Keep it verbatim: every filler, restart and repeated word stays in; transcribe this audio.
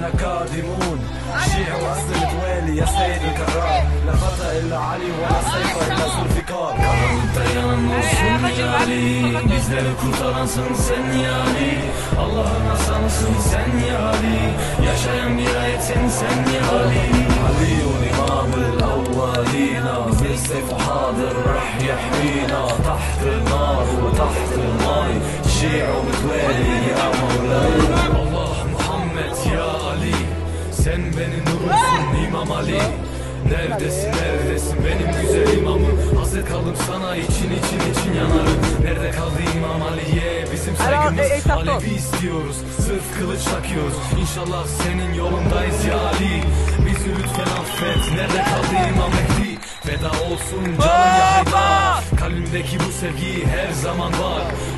قادمون شيع وأصل التوالي يا سيد الكرار لا خطأ إلا علي ولا سيف إلا ذوالفقار. Karanlıkta yanan olsun ya Ali, bizleri kurtaransın sen ya Ali. Allah'ın aslanısın sen ya Ali, yaşayan bir ayetsin sen ya Ali. علي إمام الأولين بالسيف حاضر رح يحمينا تحت النار وتحت الماء شيع ومتوالي يا مولاي. Allah Muhammed ya Ali, sen benim nurumsun İmam Ali. Neredesin neredesin benim güzel imamım, hasret kaldım sana için için için yanarım. Nerede kaldı İmam Ali'ye bizim saygımız, Alevi istiyoruz sırf kılıç takıyoruz. İnşallah senin yolundayız ya Ali, bizi lütfen affet. Nerede kaldı İmam Mehdi, feda olsun canım ya Haydar. Kalbimdeki bu sevgi her zaman var,